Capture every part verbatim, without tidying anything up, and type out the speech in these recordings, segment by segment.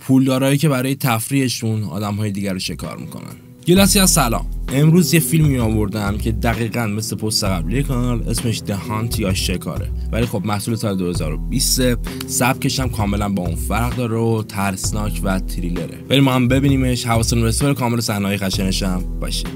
پولدارایی که برای تفریحشون آدم‌های دیگر رو شکار میکنن. گلاسی از سلام. امروز یه فیلمی آوردم که دقیقاً مثل پست قبلی کانال اسمش The Hunt یا شکاره، ولی خب محصول سال دو هزار و بیست، سبکش هم کاملا با اون فرق داره و ترسناک و تریلره. بریم ما هم ببینیمش. حواستون به رسول کامل صحنه‌های خشنش هم باشه.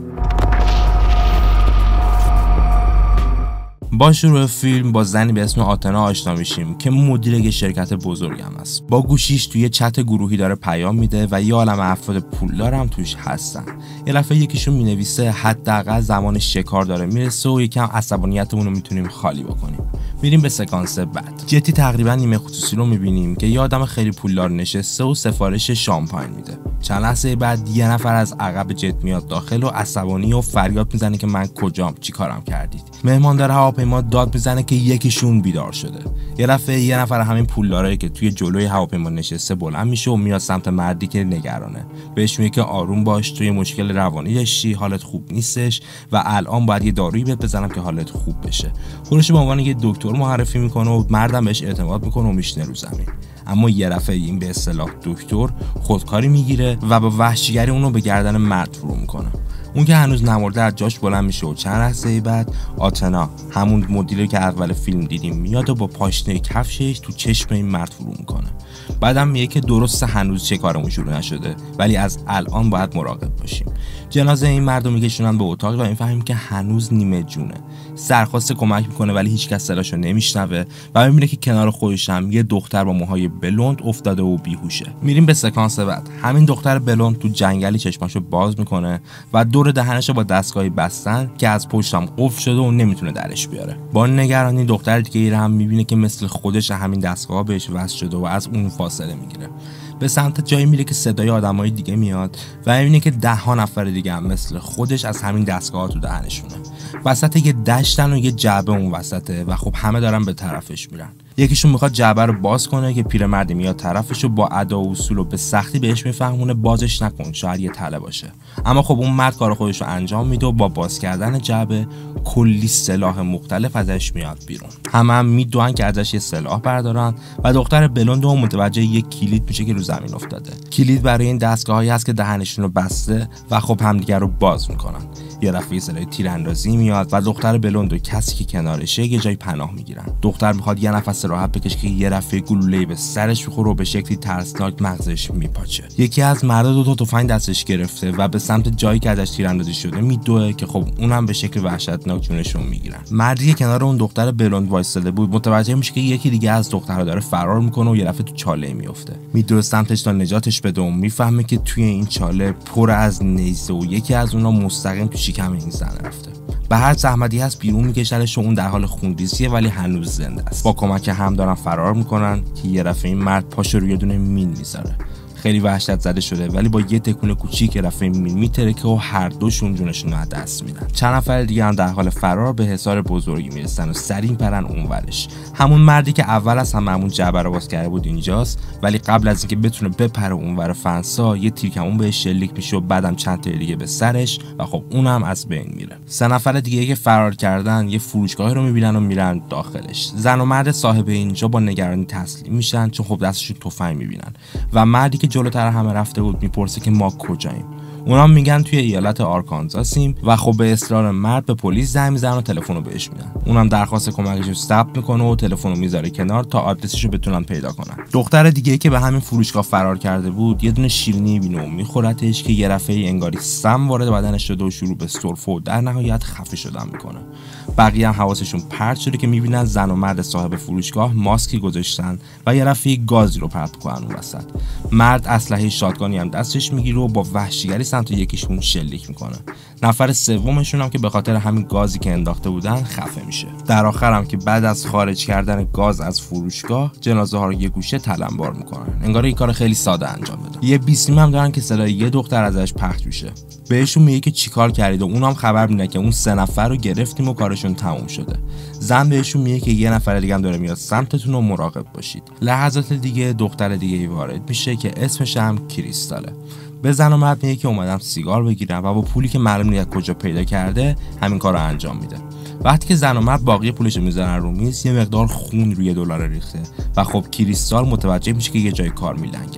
با شروع فیلم با زنی به اسم آتنا آشنا میشیم که مدیر یک شرکت بزرگ هم است. با گوشیش توی چت گروهی داره پیام میده و یه عالمه افراد پولدار هم توش هستن. یه دفعه یکیشون مینویسه حداقل زمان شکار داره میرسه و یکم عصبانیتمون رو میتونیم خالی بکنیم. میریم به سکانس بعد. جتی تقریبا نیمه خصوصی رو میبینیم که یه آدم خیلی پولدار نشسته و سفارش شامپاین میده. چند لحظه بعد یه نفر از عقب جت میاد داخل و عصبانی و فریاد میزنه که من کجام، چیکارم کردید. مهماندار هواپیما داد میزنه که یکیشون بیدار شده. یه دفعه یه نفر همین پولدارایی که توی جلوی هواپیما نشسته بلند میشه و میاد سمت مردی که نگرانه. بهش میگه که آروم باش، توی مشکل روانی داشتی، حالت خوب نیستش و الان باید یه دارویی بهت بزنم که حالت خوب بشه. خودش به عنوان یه دکتر معرفی میکنه و مردم بهش اعتماد میکنه و میشینه رو زمین. اما یه دفعه این به اصطلاح دکتر خودکاری میگیره و با وحشیگری اونو به گردن مرد فرو میکنه. اون که هنوز نمرده از جاش بلند میشه و چند لحظه بعد آتنا، همون مدیری که اول فیلم دیدیم، میاد و با پاشنه کفشش تو چشم این مرد فرو میکنه. بعدم میگه که درسته هنوز چه کارمون شروع نشده، ولی از الان باید مراقب باشیم. جنازه این مرد رو میکشونن به اتاق و میفهمیم که هنوز نیمه جونه. سرخواست کمک میکنه ولی هیچکس صداشو نمیشنوه و میبینه که کنار خودش هم یه دختر با موهای بلوند افتاده و بیهوشه. میریم به سکانس بعد. همین دختر بلوند تو جنگلی چشماشو باز میکنه و دور دهنشو با دستگاهی بستن که از پشتم قفل شده و نمیتونه درش بیاره. با نگرانی دختر دیگه هم میبینه که مثل خودش همین دستگاه بهش وصل شده و از اون فاصله میگیره. به سمت جایی میره که صدای آدمای دیگه میاد و میبینه که ده ها نفر دیگه هم مثل خودش از همین دستگاه تو دهنشونه. وسط یه دشتن و یه جعبه اون وسطه و خب همه دارن به طرفش میرن. یکیشون میخواد جعبه رو باز کنه که پیرمردی میاد طرفش و با ادا و اصول و به سختی بهش میفهمونه بازش نکن، شاید یه تله باشه. اما خب اون مرد کار خودش رو انجام میده و با باز کردن جعبه کلی سلاح مختلف ازش میاد بیرون. همه هم میدونن که ازش یه سلاح بردارن و دختر بلوند و متوجه یک کلید میشه که رو زمین افتاده. کلید برای این دستگاهایی هست که دهنشون رو بسته و خب همدیگه رو باز میکنن. یه دفعه صدای تیراندازی میاد و دختر بلوند و کسی که کنارشه یه جای پناه میگیرن. دختر میخواد یه نفس راحت بکشه که یه دفعه گلوله به سرش بخوره و به شکلی ترسناک مغزش میپاچه. یکی از مردا دو تا تفنگ دستش گرفته و به سمت جایی که ازش تیراندازی شده میدوه که خب اونم به شکل وحشتناک جونشون میگیرن. مردی که کنار اون دختر بلوند وایساده بود متوجه میشه که یکی دیگه از دخترها داره فرار میکنه و یه دفعه تو چاله میفته. میدوه سمتش تا نجاتش بده و میفهمه که توی این چاله پر از نیزه و یکی از اونها مستقیم تو شکم این زن رفته. به هر زحمتی هست بیرون میکشنش و اون در حال خونریزیه ولی هنوز زنده است. با کمک هم دارن فرار میکنن که یه دفعه این مرد پاشو روی دونه مین میذاره. خیلی وحشت زده شده ولی با یه تکون کوچیک رفعه مین میترکه و هر دوشون جونشون رو از دست میدن. چند نفر دیگه هم در حال فرار به حصار بزرگی میرسن و سریع پرن اونورش. همون مردی که اول از همه همون جعبه رو باز کرده بود اینجاست، ولی قبل از اینکه بتونه بپره اونور فنسا یه تیر کمون بهش شلیک میشه و بعدم چند تا دیگه به سرش و خب اونم از بین میره. سه نفر دیگه که فرار کردن یه فروشگاهی رو میبینن و میرن داخلش. زن و مرد صاحب اینجا با نگرانی تسلیم میشن چون خب دستشون تفنگ میبینن و مردی که جلوتر همه رفته بود میپرسه که ما کجاییم. اونا میگن توی ایالت آرکانزاسیم و خب به اصرار مرد به پلیس زنگ میزنن و تلفن رو بهش میدن. اونم درخواست کمکش رو ثبت میکنه و تلفن رو میذاره کنار تا آدرسش رو بتونن پیدا کنن. دختر دیگه که به همین فروشگاه فرار کرده بود یه دونه شیرینی میبینه و میخورتش که یه دفعه انگاری سم وارد بدنش شده و شروع به سرفه و در نهایت خفه شدن میکنه. بقیه هم حواسشون پرت شده که میبینن زن و مرد صاحب فروشگاه ماسکی گذاشتن و یه دفعه گازی رو پرت میکنن اون وسط. مرد اسلحه شاتگانی هم دستش میگیره و با وحشیگری سمت یکیشون شلیک میکنه. نفر سومشون هم که به خاطر همین گازی که انداخته بودن خفه میشه. در آخر هم که بعد از خارج کردن گاز از فروشگاه جنازه ها رو یه گوشه تلمبار میکنن. انگار این کار خیلی ساده انجام بدن. یه بیسیم هم دارن که صدای یه دختر ازش پخش میشه. بهشون میگه که چیکار کردید و اونم خبر میده که اون سه نفر رو گرفتیم و کارشون تموم شده. زن بهشون میگه که یه نفر دیگه هم داره میاد سمتتون و مراقب باشید. لحظات دیگه دختر دیگه وارد میشه که اسمش هم کریستاله. به زن و مرد میگه که اومدم سیگار بگیرم و با پولی که معلوم نیست کجا پیدا کرده همین کارو انجام میده. وقتی که زن و مرد باقی پولش رو میذارن رو میز یه مقدار خون روی دلار ریخته و خب کریستال متوجه میشه که یه جای کار میلنگه.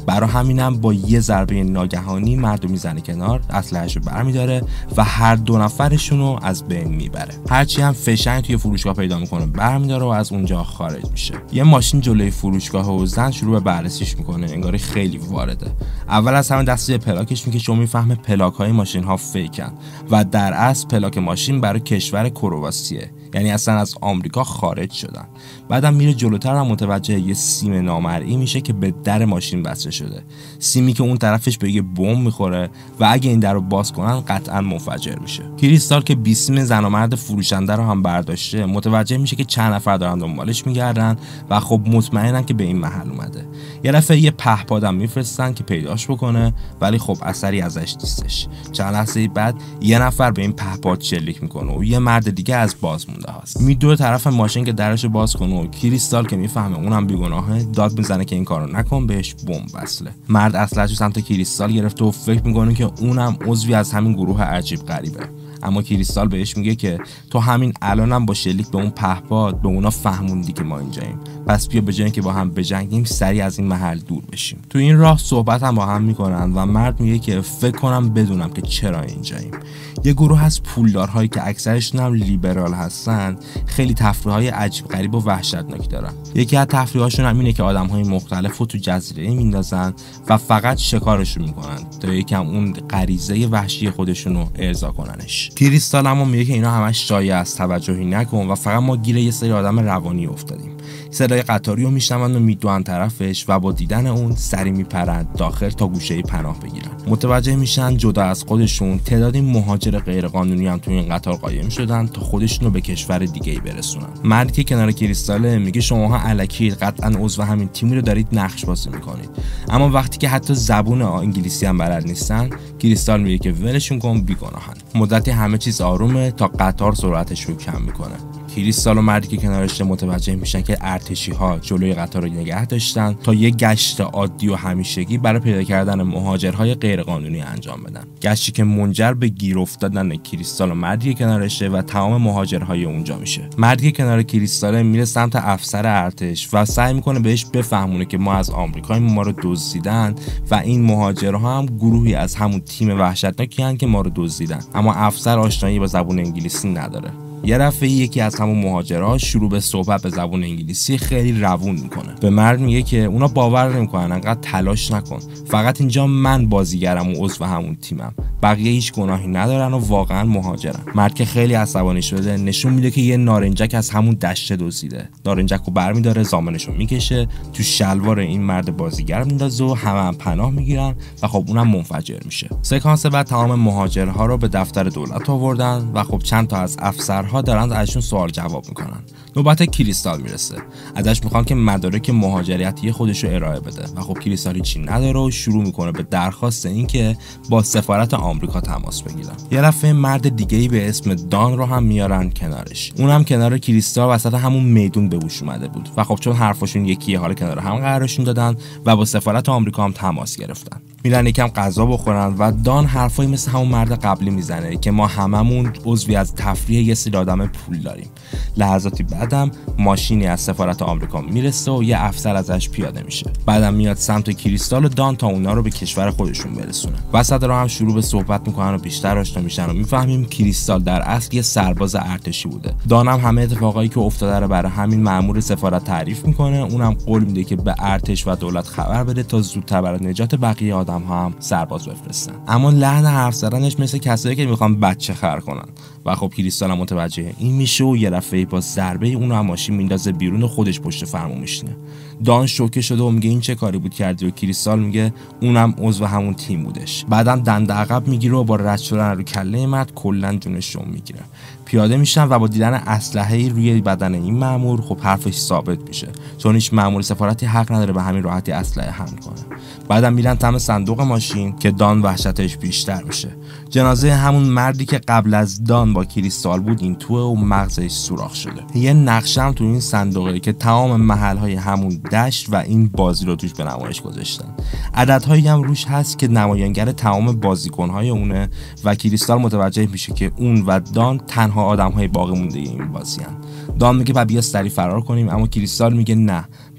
برای همینم با یه ضربه ناگهانی مردو میزنه کنار، اسلحه‌شو برمی‌داره و هر دو نفرشون رو از بین میبره. هرچی هم فشنگ توی فروشگاه پیدا میکنه برمی‌داره و از اونجا خارج میشه. یه ماشین جلوی فروشگاه و زن شروع به بررسیش میکنه، انگاری خیلی وارده. اول از همه دست پلاکش میکشه چون میفهمه پلاک‌های ماشین‌ها فیکن و در اصل پلاک ماشین برای کشور کرواسیه، یعنی اصلا از آمریکا خارج شدن. بعدم میره جلوتر و متوجه یه سیم نامرئی میشه که به در ماشین بسته شده، سیمی که اون طرفش به یه بمب میخوره و اگه این در رو باز کنن قطعا منفجر میشه. کریستال که بیسیم زن و مرد فروشنده رو هم برداشته، متوجه میشه که چند نفر دارن دنبالش میگردن و خب مطمئنن که به این محل اومده. یه دفعه یه پهپادم میفرستن که پیداش بکنه، ولی خب اثری ازش نیستش. چند لحظه بعد یه نفر به این پهپاد شلیک میکنه و یه مرد دیگه از باز مونده هست. میدوه طرف ماشین که درشو باز کنه و کریستال که میفهمه اونم بیگناهه داد میزنه که این کارو نکن، بهش بمب وصله. مرد اسلحه‌شو سمت کریستال گرفته و فکر میکنه که اونم عضوی از همین گروه عجیب غریبه. اما کریستال بهش میگه که تو همین الانم با شلیک به اون پهپاد به اونا فهموندی که ما اینجاییم، پس بیا به جای اینکه با هم بجنگیم سریع از این محل دور بشیم. تو این راه صحبت هم با هم میکنن و مرد میگه که فکر کنم بدونم که چرا اینجاییم. یه گروه از پولدارهایی که اکثرشون هم لیبرال هستن خیلی تفریح‌های عجیب غریب و وحشتناک دارن. یکی از تفریح‌هاشون هم اینه که آدم‌های مختلفو تو جزیره میندازن و فقط شکارشون میکنن تا یکم اون غریزه وحشی خودشون رو ارضا کننش. کریستال هم میگه که اینا همش شایعه است، توجهی نکن و فقط ما گیر یه سری آدم روانی افتادیم. صدای قطاری رو میشنون و میدوئن طرفش و با دیدن اون سری میپرن داخل تا گوشه پناه بگیرن. متوجه میشن جدا از خودشون تعدادی مهاجر غیرقانونی هم تو این قطار قایم شدن تا خودشون رو به کشور دیگه‌ای برسونن. مردی که کنار کریستال میگه شماها الکی قطعا عضو همین تیمی رو دارید نقش بازی میکنید. اما وقتی که حتی زبون انگلیسی هم بلد نیستن، کریستال میگه که ولشون کن، بیگناهن. مدتی همه چیز آرومه تا قطار سرعتش رو کم میکنه. کریستال و مردی که کنارش متوجه میشن که ارتشی‌ها جلوی قطار رو نگه داشتن تا یک گشت عادی و همیشگی برای پیدا کردن مهاجرهای غیرقانونی انجام بدن. گشتی که منجر به گیر افتادن کریستال و مردی که کنارشه و تمام مهاجرهای اونجا میشه. مردی که کنار کریستال میره سمت افسر ارتش و سعی میکنه بهش بفهمونه که ما از آمریکاییم، ما رو دزدیدن و این مهاجرها هم گروهی از همون تیم وحشتناکی هستن که ما رو دزدیدن. اما افسر آشنایی با زبان انگلیسی نداره. یه دفعه یکی از همون مهاجرها شروع به صحبت به زبان انگلیسی خیلی روون میکنه. به مرد میگه که اونا باور نمیکنن، انقدر تلاش نکن، فقط اینجا من بازیگرم و عضو همون تیمم، بقیه هیچ گناهی ندارن و واقعا مهاجرن. مرد که خیلی عصبانی شده نشون میده که یه نارنجک از همون دشت دزدیده. نارنجک رو برمیداره، زامنشو میکشه، تو شلوار این مرد بازیگر میندازه و همه هم پناه میگیرن و خب اونم منفجر میشه. سکانس بعد تمام مهاجرها رو به دفتر دولت آوردن و خب چند تا از افسر ها دارن ازشون سوال جواب میکنن. نوبت کریستال میرسه. ازش میخوان که مدارک مهاجرتی خودش رو ارائه بده و خب کریستال هیچی نداره و شروع میکنه به درخواست این که با سفارت آمریکا تماس بگیرن. یه دفعه مرد دیگه‌ای به اسم دان رو هم میارن کنارش. اونم کنار کریستال وسط همون میدون به هوش اومده بود و خب چون حرفشون یکیه حالا کنار هم قرارشون دادن و با سفارت آمریکا هم تماس گرفتن. میرن یکم غذا بخورن و دان حرفایی مثل همون مرد قبلی میزنه که ما هممون عضوی از تفریح یه سری آدم پول داریم. لحظاتی بعدم ماشینی از سفارت آمریکا میرسه و یه افسر ازش پیاده میشه. بعدم میاد سمت کریستال و دان تا اونا رو به کشور خودشون برسونه. وسط راه هم شروع به صحبت میکنن و بیشتر آشنا میشن و میفهمیم کریستال در اصل یه سرباز ارتشی بوده. دان هم همه اتفاقایی که افتاده رو برای همین مأمور سفارت تعریف میکنه. اونم قول میده که به ارتش و دولت خبر بده تا زودتر برای نجات بقیه آدم ها هم سرباز بفرستن. اما لحن حرف زدنش مثل کسایی که میخوان بچه خر کنن و خب کریستال هم متوجه این میشه و یه دفعه با ضربه اونو از ماشین میندازه بیرون و خودش پشت فرمون میشینه. دان شوکه شده و میگه این چه کاری بود کردی و کریستال میگه اونم عضو همون تیم بودش. بعدم دنده عقب میگیره و با رد شدن رو کله مرد کلا جونش رو میگیره. پیاده میشن و با دیدن اسلحه‌ای روی بدن این مأمور خب حرفش ثابت میشه، چون هیچ مأمور سفارتی حق نداره به همین راحتی اسلحه حمل کنه. بعدم میرن تم صندوق ماشین که دان وحشتش بیشتر میشه. جنازه همون مردی که قبل از دان با کریستال بود این توه و مغزش سوراخ شده. یه نقشه هم تو این صندوقه که تمام محل‌های همون دشت و این بازی رو توش به نمایش گذاشتن. عددهایی هم روش هست که نمایانگر تمام بازیکن‌های اونه و کریستال متوجه میشه که اون و دان تنها آدم‌های باقی مونده این بازی‌ان. دان میگه بیا سری فرار کنیم، اما کریستال میگه نه،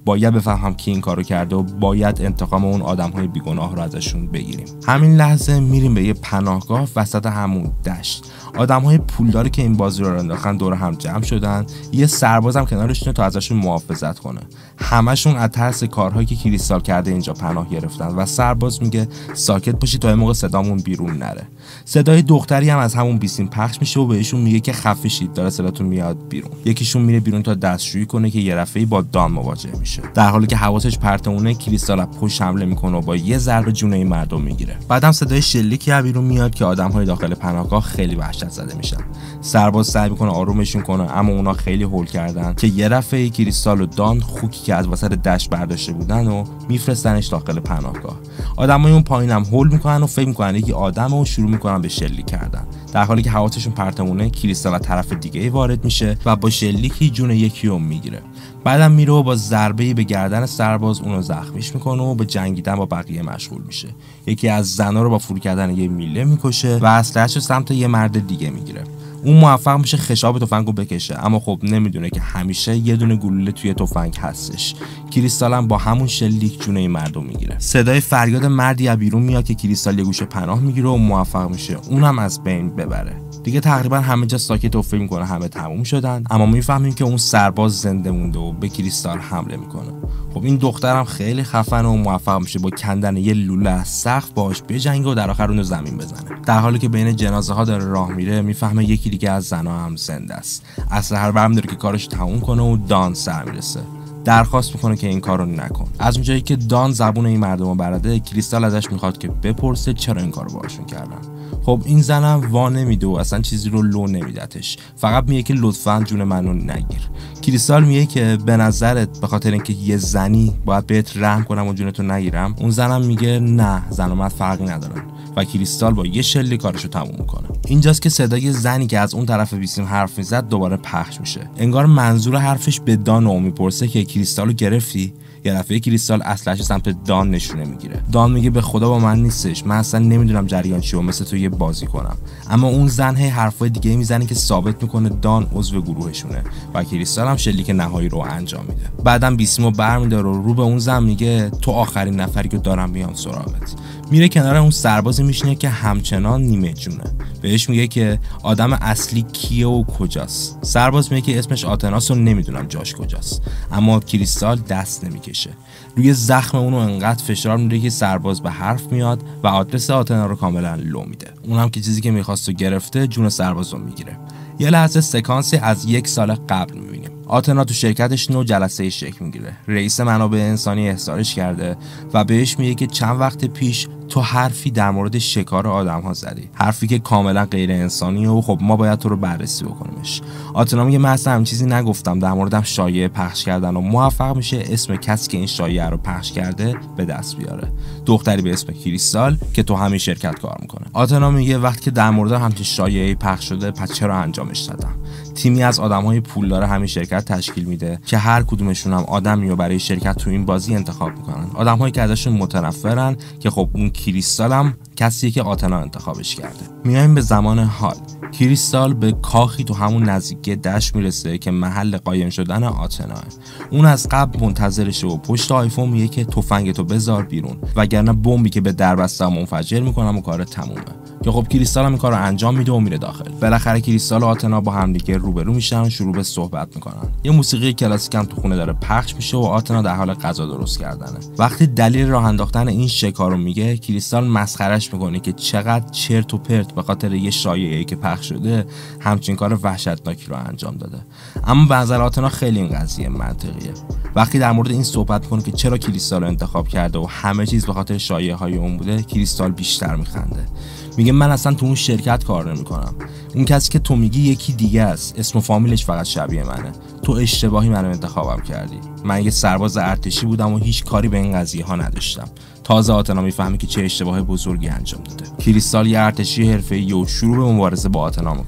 باید بفهمم کی این کارو کرده و باید انتقام اون آدم‌های بیگناه رو ازشون بگیریم. همین لحظه میریم به یه پناهگاه وسط همون دشت. آدم‌های پولداری که این بازی رو انداختن دور هم جمع شدن. یه سربازم کنارشونه تا ازشون محافظت کنه. همشون از ترس کارهایی که کریستال کرده اینجا پناه گرفتن و سرباز میگه ساکت باشید تا این موقع صدامون بیرون نره. صدای دختری هم از همون بیسیم پخش میشه و بهشون میگه که خفه شید داره صداتون میاد بیرون. یکیشون میره بیرون تا دستشویی کنه که یه رفعی با دان مواجه میشه. در حالی که حواسش پرتمونه کریستال از پشت حمله میکنه و با یه ضربه جون این مردم میگیره. بعدم صدای شلیکی از بیرون میاد که آدم‌های داخل پناهگاه خیلی وحشت زده میشن. سرباز سعی میکنه آرومشون کنه اما اونا خیلی هول کردن که یه رفعی کریستال و دان خوکی که از وسط دشت برداشته بودن و میفرستنش داخل پناهگاه. آدمای اون پایینم هول میکنن و فکر میکنن یکی آدمه و شروع میکنن به شلیک کردن. در حالی که حواسشون پرتمونه کریستال از طرف دیگه وارد میشه و با شلیکی جون یکی رو میگیره. بعدم میره و با ضربه‌ای به گردن سرباز اونو زخمیش میکنه و به جنگیدن با بقیه مشغول میشه. یکی از زنا رو با فرو کردن یه میله میکشه و اسلحه‌شو سمت یه مرد دیگه میگیره. اون موفق میشه خشاب تفنگو بکشه اما خب نمیدونه که همیشه یه دونه گلوله توی تفنگ هستش. کریستال هم با همون شلیک جون این مردو میگیره. صدای فریاد مردی از بیرون میاد که کریستال یه گوشه پناه میگیره و موفق میشه اونم از بین ببره. دیگه تقریبا همه جا ساکت و فکر میکنه همه تموم شدن اما میفهمیم که اون سرباز زنده مونده و به کریستال حمله میکنه. خب این دخترم خیلی خفن و موفق میشه با کندن یه لوله از سقف باهاش بجنگه و در آخر اونو زمین بزنه. در حالی که بین جنازه ها داره راه میره میفهمه یکی دیگه از زنا هم زنده است. اسلحه رو برمی‌داره که کارش تموم کنه و دان سر میرسه. درخواست میکنه که این کارو نکن. از اونجایی که دان زبون این مردمو بلده کریستال ازش میخواد که بپرسه چرا این کارو باهاشون کردن. خب این زنم وا نمیده و اصلا چیزی رو لو نمیدتش، فقط میگه که لطفاً جون منو نگیر. کریستال میگه که به نظرت به خاطر اینکه یه زنی باید بهت رحم کنم و جونتو نگیرم؟ اون زنم میگه نه، زن و مرد فرقی ندارن و کریستال با یه شلی کارشو تموم میکنه. اینجاست که صدای زنی که از اون طرف بیسیم حرف میزد دوباره پخش میشه. انگار منظور حرفش به دان و میپرسه که کریستالو گرفتی؟ یه دفعه کریستال اسلحه‌اش سمت دان نشونه میگیره. دان میگه به خدا با من نیستش، من اصلا نمیدونم جریان چیه و مثل تو یه بازی کنم. اما اون زن هی حرفای دیگه میزنه که ثابت میکنه دان عضو گروهشونه و کریستال هم شلیک نهایی رو انجام میده. بعدم بیسیمو برمی‌داره و رو به اون زن میگه تو آخرین نفری که دارم میام سراغت. میره کنار اون سربازی میشینه که همچنان نیمه جونه. بهش میگه که آدم اصلی کیه و کجاست. سرباز میگه که اسمش آتناس و نمیدونم جاش کجاست. اما کریستال دست نمیکشه. روی زخم اونو انقدر فشار میده که سرباز به حرف میاد و آدرس آتنا رو کاملا لو میده. اونم که چیزی که میخواست و گرفته، جون سرباز رو میگیره. یه لحظه سکانسی از یک سال قبل میبینیم. آتنا تو شرکتش نو جلسه شکل میگیره. رئیس منابع انسانی احضارش کرده و بهش میگه که چند وقت پیش تو حرفی در مورد شکار آدم‌ها زدی، حرفی که کاملا غیر انسانیه و خب ما باید تو رو بررسی بکنیمش. آتنا میگه من اصلا هم چیزی نگفتم، در موردم شایعه پخش کردن و موفق میشه اسم کسی که این شایعه رو پخش کرده به دست بیاره. دختری به اسم کریستال که تو همین شرکت کار میکنه. آتنا میگه وقتی که در مورد همچین شایعه‌ای پخش شده پس چرا انجامش دادم؟ تیمی از آدم‌های پولدار همین شرکت تشکیل میده که هر کدومشون هم آدمی رو برای شرکت تو این بازی انتخاب میکنن. آدم‌هایی که ازشون متنفرن که خب اون کریستال هم کسیه که آتنا انتخابش کرده. میایم به زمان حال. کریستال به کاخی تو همون نزدیکی دشت میرسه که محل قایم شدن آتناه. اون از قبل منتظرشه و پشت آیفون میگه که تفنگتو بذار بیرون وگرنه بمبی که به در بسته منفجر میکنم و کار تمومه. که خب کریستال هم این کارو انجام میده و میره داخل. بالاخره کریستال و آتنا با هم دیگه روبرو میشن و شروع به صحبت میکنن. یه موسیقی کلاسیک هم تو خونه داره پخش میشه و آتنا در حال غذا درست کردنه. وقتی دلیل راه انداختن این شکار رو میگه، کریستال مسخرهش میکنه که چقدر چرت و پرت به خاطر یه شایعه‌ای که پخش شده همچین کار وحشتناکی رو انجام داده. اما به نظر آتنا خیلی این قضیه منطقیه. وقتی در مورد این صحبت میکنه که چرا کریستال رو انتخاب کرده و همه چیز به خاطر شایعه‌های اون بوده، کریستال بیشتر میخنده. میگه من اصلا تو اون شرکت کار نمیکنم. اون کسی که تو میگی یکی دیگه است، اسم و فامیلش فقط شبیه منه. تو اشتباهی منو انتخابم کردی. من یه سرباز ارتشی بودم و هیچ کاری به این قضیه ها نداشتم. تازه آتنا میفهمه که چه اشتباه بزرگی انجام داده. کریستال یه ارتشی حرفه‌ای و شروع به مبارزه با آتنا میکنه.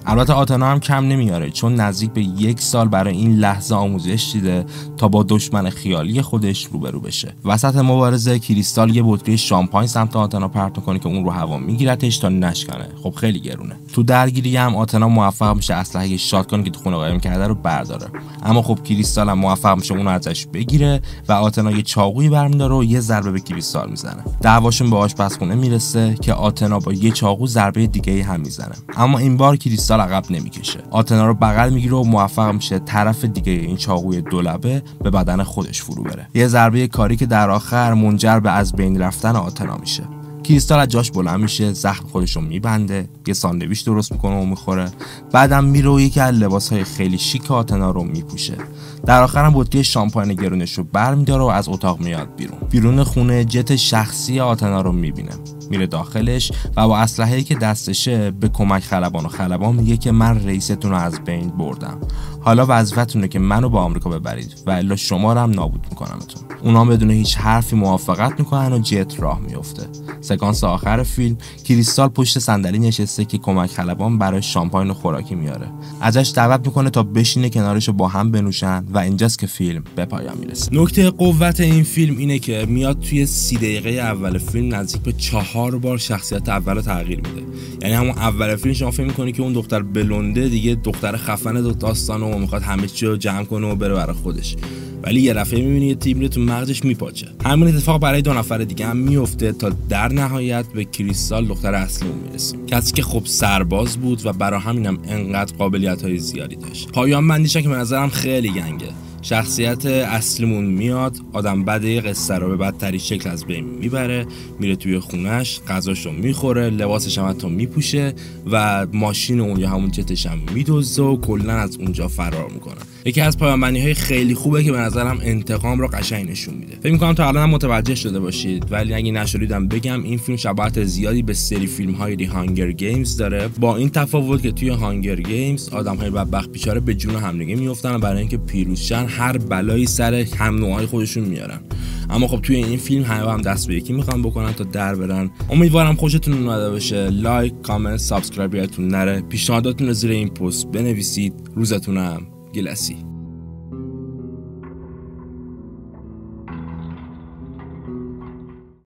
البته آتنا هم کم نمیاره، چون نزدیک به یک سال برای این لحظه آموزش دیده تا با دشمن خیالی خودش روبرو بشه. وسط مبارزه کریستال یه بطری شامپاین سمت آتنا پرت میکنه که اون رو هوا میگیرتش تا نشکنه. خب خیلی گرونه. تو درگیری هم آتنا موفق میشه اسلحه شاتگان که تو خونه قایم کرده رو برداره، اما خب کریستال هم موفق میشه اون رو ازش بگیره و آتنا یه چاقویی برمیداره و یه ضربه به کریستال میزنه. دعواشون به آشپزخونه میرسه که آتنا با یه چاقو ضربه دیگه هم میزنه، اما این بار کریستال عقب نمیکشه. آتنا رو بغل میگیره و موفق میشه طرف دیگه این چاقوی دولبه به بدن خودش فرو بره. یه ضربه کاری که در آخر منجر به از بین رفتن آتنا میشه. کریستال از جاش بلند میشه، زخم خودش رو میبنده، یه ساندویچ درست میکنه و میخوره. بعدم میره و یکی از لباسهای خیلی شیک آتنا رو میپوشه. در آخر هم بطری شامپاین گرونش رو برمیداره و از اتاق میاد بیرون. بیرون خونه جت شخصی آتنا رو میبینه. میره داخلش و با اسلحه‌ای که دستشه به کمک خلبان و خلبان میگه که من رئیستون رو از بین بردم. حالا وظیفتونه که منو با آمریکا ببرید و الا شما رو هم نابود میکنمتون. اونا بدون هیچ حرفی موافقت میکنن و جت راه میفته. سکانس آخر فیلم کریستال پشت صندلی نشسته که کمک خلبان برای شامپاین و خوراکی میاره. ازش دعوت میکنه تا بشینه کنارش با هم بنوشن و اینجاست که فیلم به پایان میرسه. نکته قوت این فیلم اینه که میاد توی سی دقیقه اول فیلم نزدیک به چهار بار شخصیت اول رو تغییر میده. یعنی همون اول فیلم شما فکر میکنی که اون دختر بلونده دیگه دختر خفن دو داستانو و میخواد همه چی رو جمع کنه و بره برای خودش، ولی یه دفعه میبینی یه تیم رو تو مغزش میپاچه. همین اتفاق برای دو نفر دیگه هم میفته تا در نهایت به کریستال دختر اصلی اون میرسیم، کسی که خب سرباز بود و برای همینم انقدر قابلیت‌های زیادی داشت. پایان بندیش که به نظرم خیلی گنگه. شخصیت اصلیمون میاد، آدم بده قصه رو به بدترین شکل از بین میبره، میره توی خونش، غذاشو میخوره، لباسش هم حتی میپوشه و ماشین اون یا همون جتش هم میدزده و کلا از اونجا فرار میکنه. یکی از پایان بندی های خیلی خوبه که به نظرم انتقام رو قشنگ نشون میده. فکر میکنم تا الان هم متوجه شده باشید، ولی اگه نشدیدم بگم این فیلم شباهت زیادی به سری فیلم های دی هانگر گیمز داره، با این تفاوت که توی هانگر گیمز آدم های بدبخت بیچاره به جون همدیگه میافتن و برای اینکه پیروز شن هر بلایی سر هم نوعای خودشون میارن. اما خب توی این فیلم همه هم دست به یکی میخوان بکنن تا در برن. امیدوارم خوشتون اومده باشه. لایک، کامنت، سابسکرایب یادتون نره. پیشنهاداتتون رو زیر این پست بنویسید. روزتونم گلسی.